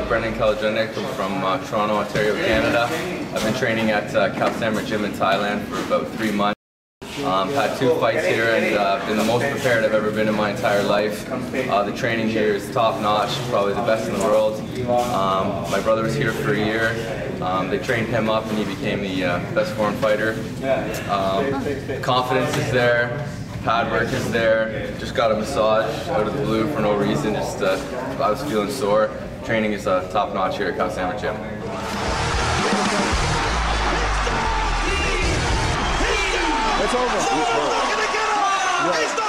Brendan Kalajunic. I'm from Toronto, Ontario, Canada. I've been training at Khao Samrit Gym in Thailand for about 3 months. Had 2 fights here and been the most prepared I've ever been in my entire life. The training here is top notch, probably the best in the world. My brother was here for a year. They trained him up and he became the best foreign fighter. Confidence is there, pad work is there. Just got a massage out of the blue for no reason, just I was feeling sore. Training is top notch here at Khao Samrit Gym. It's over.